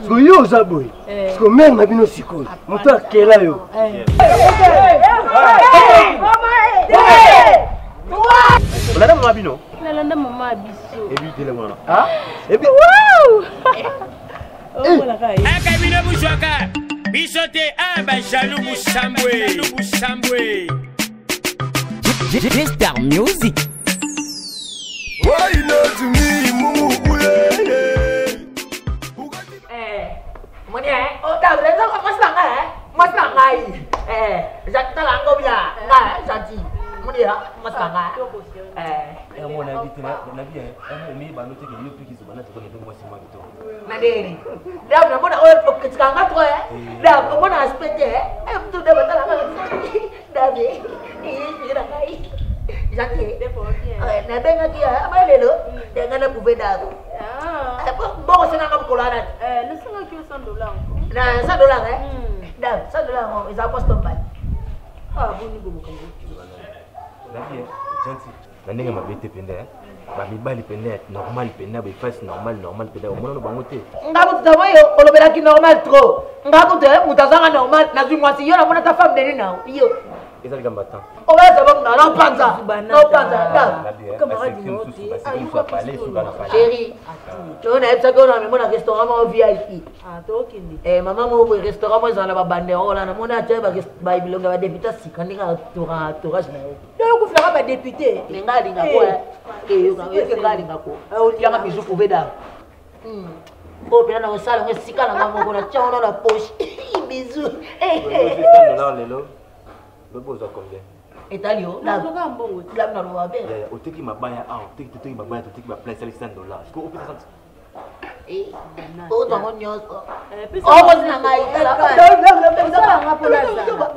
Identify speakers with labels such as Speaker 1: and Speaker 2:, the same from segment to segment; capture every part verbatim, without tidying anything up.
Speaker 1: Parce que yo zaboy. Parce que mère na bino sikoyo. Moto akela yo.
Speaker 2: Olanda mama bino?
Speaker 3: Olanda mama biso.
Speaker 2: Et puis tele mwana. Ah? Et puis
Speaker 3: wow! Oh la kai.
Speaker 4: Aka bino bushwaka. Bisote amba jaloux Moussambwe. Jaloux Moussambwe.
Speaker 5: Star Music.
Speaker 1: Why not to me, mumu uye?
Speaker 6: Eh, moni eh, oh dah boleh tak mas nak eh, mas nak ngai. Eh, jangan tak langgar bila, ngai janji. Moni ya, mas nak ngai. Eh,
Speaker 2: eh mon avis tu na na bien, eh mi ba no te ke yo piki KIZUBANATA ko ndio mwasi mwa bito.
Speaker 6: na deni. Dah nak mana orang ketika ngai tu eh, dah mana aspek eh, eh tu dah betul langgar. Dah be, ini kita ngai. Janji. Eh, na benga dia, apa lelo? Dengan na buveda. Ah. Apa bawa senang kamu kolaran?
Speaker 3: Eh, lu senang kau cent dollars.
Speaker 6: Nah, cent dollars eh? Dah, cent dollars mau isa post tempat.
Speaker 3: Ah, buni bomo kamu.
Speaker 2: Na bien, gentil. Na ndenge mabete pende eh. Ba mibali pende normal pende ba face normal normal pende o mono bango te.
Speaker 6: Ngabu tutawayo olobera ki normal trop. Ngabu te mutazanga normal na zwi mwasi yo na mona ta femme deni na yo.
Speaker 2: Ezali combattant.
Speaker 6: O ba za bonga na panza. Na panza da.
Speaker 2: Camarade Noti.
Speaker 6: Chérie. Tu na epsa ko na mona restaurant ma V I P.
Speaker 3: Ah, to kindi.
Speaker 6: Eh mama mo restaurant mo za na ba banderola na mona cha ba ba bilonga ba député sikandinga toura tourage na yo.
Speaker 3: Yo ku fera ba député.
Speaker 6: Linga linga ko eh. Eh yo ka yo ka linga ko. Eh o linga bizu ko beda. Hmm. Oh, bien dans le salon, on est si calme, on a tiens dans la poche. Bisous. Eh, eh.
Speaker 2: Le beau ça combien?
Speaker 6: Italio, là, là, là, là, bien.
Speaker 2: Au teki mabaya, ah, au teki teki mabaya, au teki ma place avec cent dollars. Est-ce qu'on peut faire ça?
Speaker 6: Eh, oh, dans mon nyos. Oh, on a maïs là. Non, non, non, ça va pas pour la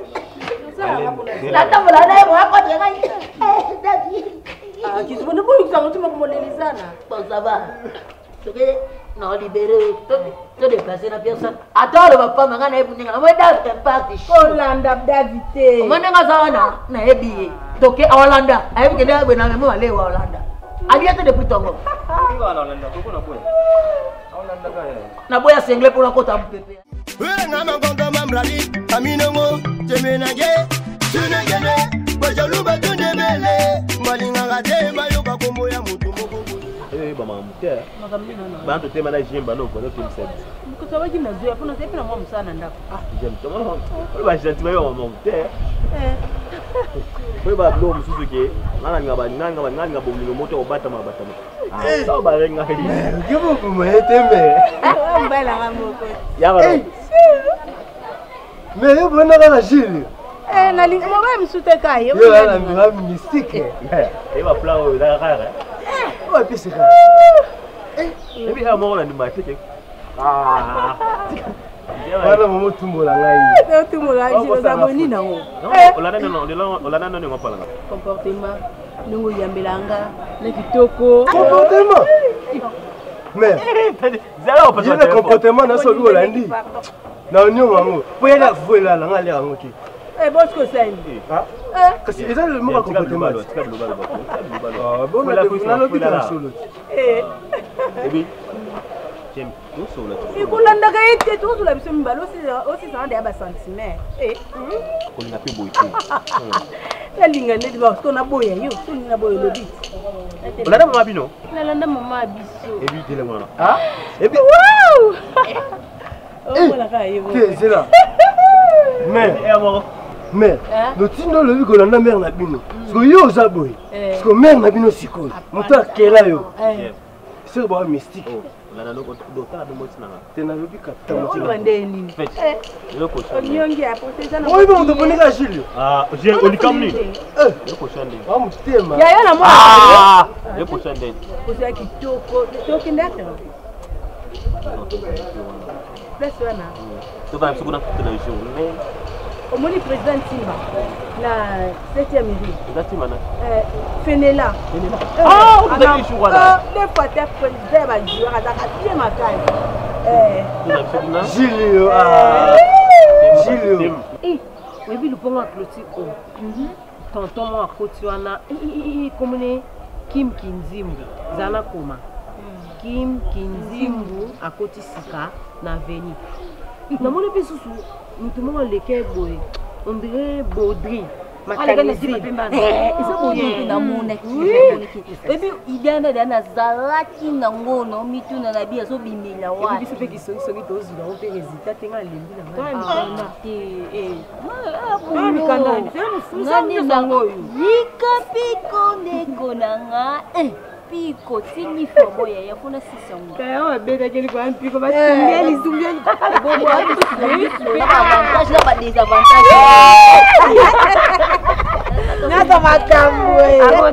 Speaker 6: ça. La table là, là, on va pas travailler. Eh, Daddy.
Speaker 3: Ah, qui se voit ne pas ça, tu m'as modélisé là.
Speaker 6: Bon, ça va. Tu veux non libéré, tu déplacer la personne. Attends, le papa m'a gagné pour nous. Moi, dans le parti.
Speaker 3: Hollanda, David.
Speaker 6: Moi, n'a pas ça, na ebi. Donc, Hollanda, avec que là, on a même aller au Hollanda. Aliate depuis ton mot.
Speaker 2: Tu vas à Hollanda, pourquoi on a quoi? Hollanda, quand
Speaker 6: na boya single pour la côte à pépé.
Speaker 1: Oui, ngama kongo mamrali, aminongo, temenage, tunegene, bojolu batundebele, malinga gade mayoka kombo ya mutu moko.
Speaker 2: Eh, ba mamuke. Ba to tema na jimba no ko no film service.
Speaker 3: Ko tawa gina zuya pona sai pina mwa msana ndako.
Speaker 2: Ah, j'aime to mo. Ko ba janti ba yo mamuke.
Speaker 3: Eh.
Speaker 2: Ko ba lo mususu ke, ngana ngaba ngana ngaba ngana ngaba bulilo moto obata mabata. Ah, so ba renga ke.
Speaker 1: Ke mo ko mo etembe.
Speaker 3: Ah, mbala ngamoko.
Speaker 2: Ya ba.
Speaker 1: Mais yo bona la Julio.
Speaker 3: Eh, na linga mo ba msute kai.
Speaker 1: Yo la mira mystique.
Speaker 2: Eh, ba plan o da kara.
Speaker 1: Ouais, puis c'est ça.
Speaker 2: Et puis, à un moment, on a dit, ah,
Speaker 1: voilà, mon tout la ngai.
Speaker 3: C'est tout mon âge, je abonné na ngo.
Speaker 2: Non, on l'a non, on l'a non, on parle.
Speaker 3: Comportement, nous yambelanga, le kitoko.
Speaker 1: Comportement. Mais,
Speaker 2: zéro parce
Speaker 1: que le comportement na so lo landi. Na onyo mango. Poya la voila la ngali yango ki.
Speaker 3: Eh, bon, ce que c'est.
Speaker 1: Ah. Kasi eza le mot comportement. Ah, bon, on a l'hôpital solo.
Speaker 3: Eh.
Speaker 2: Et puis, j'aime tout solo.
Speaker 3: Et qu'on l'a ndagaye te tout la biso mbalo aussi aussi ça ndaya ba sentiment. Eh.
Speaker 2: Ko na pe boy tout.
Speaker 3: La linga ne diba ko na boya yo, so na boya lo bit.
Speaker 2: On l'a mama bino?
Speaker 3: La landa mama biso.
Speaker 2: Et puis tele mwana. Ah? Et puis
Speaker 3: wow! Oh la kai yo.
Speaker 1: C'est là. Mais, mais, le tindo le ko landa mère na bino. Parce que yo zaboy. Parce que mère na bino sikoyo. Moto akela yo. C'est bon mystique.
Speaker 2: On a loko dota do motsina.
Speaker 1: Tena lobi kata.
Speaker 3: On va ndeni.
Speaker 2: Eh. Loko
Speaker 3: on nyongi a poser ça.
Speaker 1: Oui, on te bonne la Julio.
Speaker 2: Ah, j'ai on kamni.
Speaker 1: Eh,
Speaker 2: loko chande.
Speaker 1: Ah, mutema.
Speaker 3: Ya yo na mo.
Speaker 2: Ah, loko chande.
Speaker 3: Poser kitoko, toki ndaka. Plus wana.
Speaker 2: Tu vas me secourir toute la journée.
Speaker 3: Au moins le président Timba, la septième ville.
Speaker 2: La Timana.
Speaker 3: Euh, Fenela.
Speaker 2: Fenela. Ah, on a dit
Speaker 3: voilà. Deux fois t'es président va jouer à la quatrième attaque.
Speaker 2: Euh.
Speaker 1: Julio. Ah. Julio.
Speaker 3: Eh, oui, le bon à clôture. Tonton moi à côté wana. Eh, comment Kim Kinzimbi. Zana Koma.
Speaker 5: Kim Kinzimbu à côté Sika na veni. Na mon épice sous nous tout le monde les quai boy. On dirait Baudry. Macalisé.
Speaker 3: Eh, ça boy na monaki. Et puis il y a na zalaki na ngono mitu na na bia so bimila wa.
Speaker 5: Et puis c'est qui sont sont tous là on peut résultat tenga lembi na. Ah eh eh. Ah mi kanda. C'est nous na ngoyo.
Speaker 3: Nikapiko neko nanga. Eh. Pico, tini fomo ya ya kuna sisa mu.
Speaker 5: Eh, on beta kele kwa pico ba tumbeli tumbeli.
Speaker 3: Bobo, tu avantage là ba désavantage.
Speaker 5: Nada makambo eh.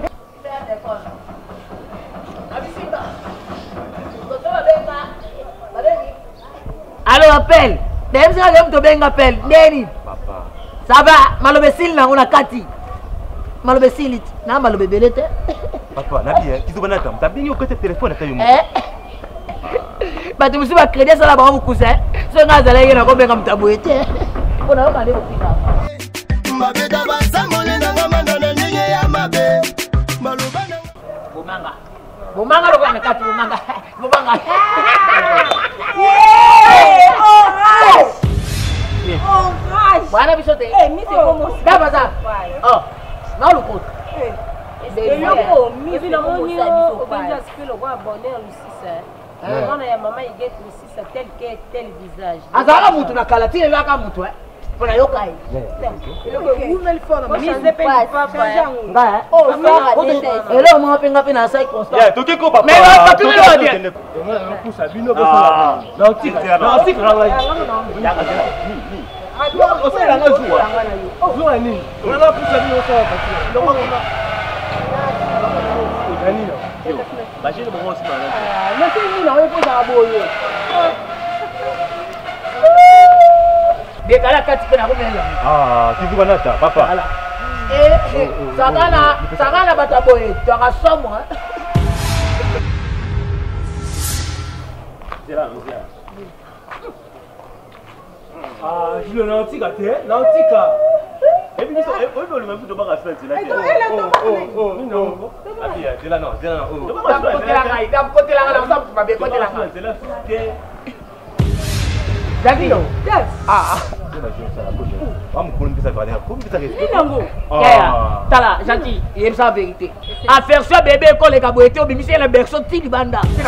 Speaker 6: Allô appel. Dem ça dem to benga appel. Neni.
Speaker 2: Papa.
Speaker 6: Ça va, malobesil na una kati. Malobesil na malobebelete.
Speaker 2: Papa, nabi, kizubanata, mtabingi ukote telefone tayo mo.
Speaker 6: Eh? Batu musiba crédit ça là ba mu cousin. So nga zala yena ko benga mtabuete. Bona ba leo pika.
Speaker 1: Mabeda basamole na mama na nyinyi ya mabe. Malubana.
Speaker 6: Bumanga. Bumanga lo kana kati bumanga. Bumanga.
Speaker 3: Oh, right. Oh, right.
Speaker 6: Bwana bisote.
Speaker 3: Eh, mi se como
Speaker 6: Daba za. Oh. Na luko.
Speaker 3: Eh.
Speaker 5: Et yo, mi vina moni o benja spelo kwa abonné au six. On a maman il get le six tel que tel visage.
Speaker 6: Azala mutu na kalatile laka mutu eh. Pona yokai.
Speaker 5: Nouvelle fois mi se pe pas
Speaker 6: Nga.
Speaker 3: Oh, ça.
Speaker 6: Elo mo pinga pina sai constant.
Speaker 2: Yeah, toke ko papa.
Speaker 6: Mais va pas tout le monde.
Speaker 1: On pousse à bino bosa. Na utika. Na utika la ngai. Yaka tena. Ah, on sait la ngai zuwa. Zuwa nini? On a pousse à bino ça parce que ndoko kuna. Nani yo? Bashiri bongo sima na.
Speaker 5: Ah, na c'est ni na we poza boyo.
Speaker 6: Bekala kati pena kumela.
Speaker 2: Ah, kizubanata, papa.
Speaker 6: Eh, sakana, sakana bataboye, tu as sombre.
Speaker 1: Ah, Julio na utika te, na utika. Et puis on peut le même de baga faire là. Oh oh oh, non.
Speaker 2: Ah bien, c'est là non, c'est là non.
Speaker 6: Dam côté la ngai, dam côté la ngai, on va bien côté la ngai.
Speaker 1: C'est là.
Speaker 6: Jagino. Yes. Ah.
Speaker 2: Vamos pour une petite affaire. Pour une petite affaire.
Speaker 6: Inango. Yeah. Tala, gentil, il aime sa vérité. Affaire ça bébé quand les gaboyeté au bimisi la berceau tili banda.
Speaker 1: Oh,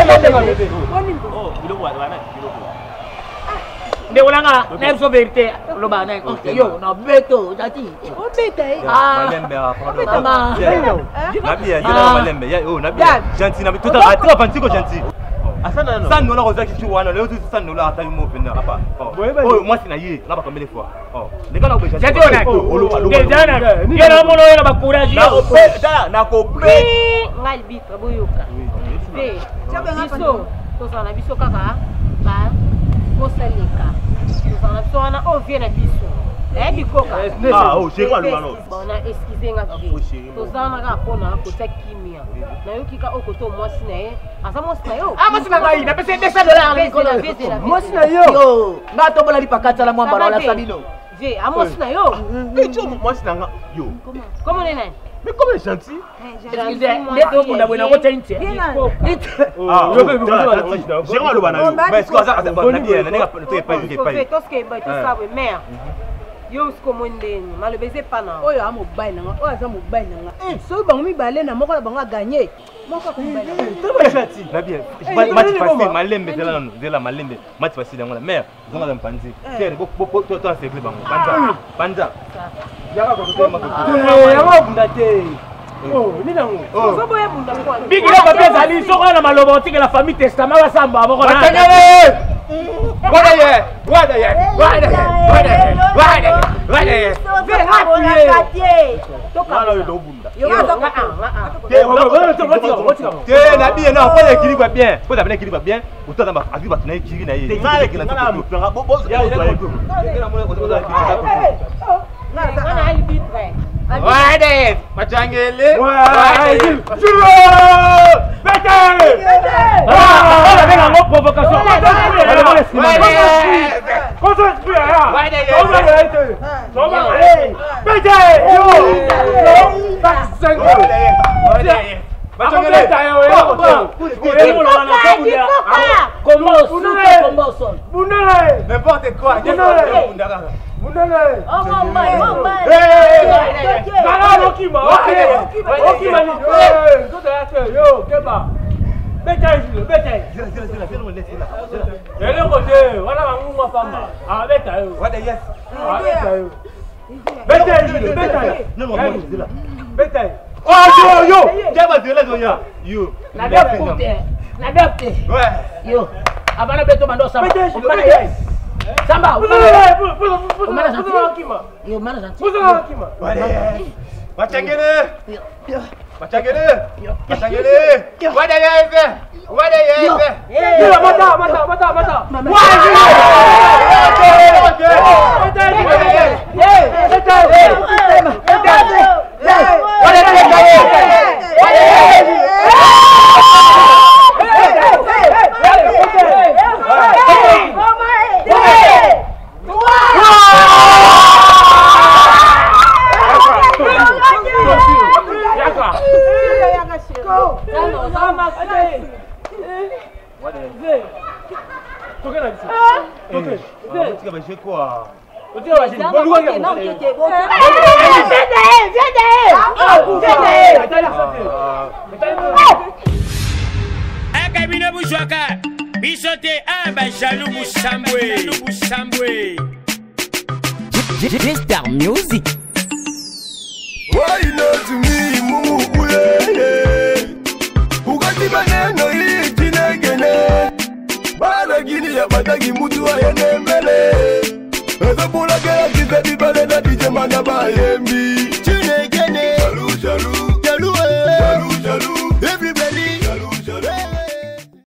Speaker 1: il doit wana, il doit.
Speaker 6: Mais on a n'a sa vérité. Le bana. Yo, na beto, gentil.
Speaker 3: Oh, bête.
Speaker 6: Ah. Maman.
Speaker 2: Nabi, il là malembe. Ya, oh, nabi. Gentil, nabi tout à très fantastique gentil.
Speaker 1: Asana no.
Speaker 2: Ça nous la rosaki tu wana, le tout ça nous la taille mo pena papa. Oh, moi c'est na yé, na ba combien de fois. Oh, les gars là obéi.
Speaker 6: Gentil on a. Déjà na. Yo na mono yo na ba courage.
Speaker 2: Na na ko play.
Speaker 5: Ngai bitre boyoka. Be. Biso, to sana biso kaka. Ba. Kosaleka. To sana to wana o vie na biso. Eh bikoka.
Speaker 2: Ah, oh, c'est quoi le ballon?
Speaker 5: Bon, na excusez nga vie. To sana ka pona ko ta kimia. Na yo kika okoto mwasi na ye. Asa mwasi na yo.
Speaker 6: Ah, mwasi na ngai, na pesa deux cents dollars en école.
Speaker 1: Mwasi na yo.
Speaker 6: Yo, na tombola li pakata la mwamba la sabino.
Speaker 5: Vie, a mwasi na yo.
Speaker 2: Mais tu moi c'est na yo.
Speaker 5: Comment on est?
Speaker 2: Mais comme est gentil.
Speaker 6: Excusez, les deux munda bwana ko tente.
Speaker 2: Ah, yo be ko. J'ai mal au bana. Mais est-ce que ça ça va bien, na nga to pas pas pas.
Speaker 5: Tout ce qui est tout ça oui, mère. Yo sko mondeni, malobeze pana.
Speaker 3: Oyo a mobile nanga, oyo za mobile nanga. Eh, so bango mibale na moko na bango gagner. Moko ko mobile.
Speaker 2: Très gentil. Na bien. Match facile, malembe de la de la malembe. Match facile ngala mère. Zonga zampanzi. Tiens, bo bo to to c'est bango. Banza. Banza. Yaka ko to ma ko.
Speaker 1: Eh, yaka bunda te. Oh, ni nango.
Speaker 5: So boye bunda kwa.
Speaker 6: Bigi la papia zali soko na malobo tike la famille testament wa samba boko na.
Speaker 2: Voilà ye. Voilà ye. Voilà ye. Voilà ye. Voilà ye. Voilà ye.
Speaker 1: Voilà yo do bunda.
Speaker 3: Yo ga zonga ah.
Speaker 2: Te na bien non, faut équilibre bien. Faut d'abord équilibre bien. Autant dans avis ba na équilibre na ye.
Speaker 1: Te ngale ki na mo planga bo bo. Ya ya.
Speaker 5: Ngana ali bitre.
Speaker 2: Voilà, machangele.
Speaker 1: Ouais, Julio! Bête!
Speaker 6: Ah, on avait la provocation.
Speaker 1: Concentre-toi là.
Speaker 2: Ouais,
Speaker 1: on va arrêter. On va aller. Bête! Yo! Yo! Back cinq.
Speaker 2: N'importe quoi. Oh yo yo, jaba de la doya. Yo.
Speaker 6: La depte. La depte.
Speaker 2: Ouais.
Speaker 6: Yo. Abana beto mando samba. Samba. Umana santi. Yo mana santi.
Speaker 2: Machangele. Machangele. Machangele. Wada yeze. Wada yeze. Yo mata mata mata mata.
Speaker 4: Akabine Bouchouaka, bisote un ben jaloux Moussamboué, Moussamboué.
Speaker 7: Star Music.
Speaker 8: Why not me, Mumu Uye? Ugati baneno hii jinegene. Bala gini ya batagi mutu wa yenembele. Eza pula kera kisa di bale na dijemana ba yembi.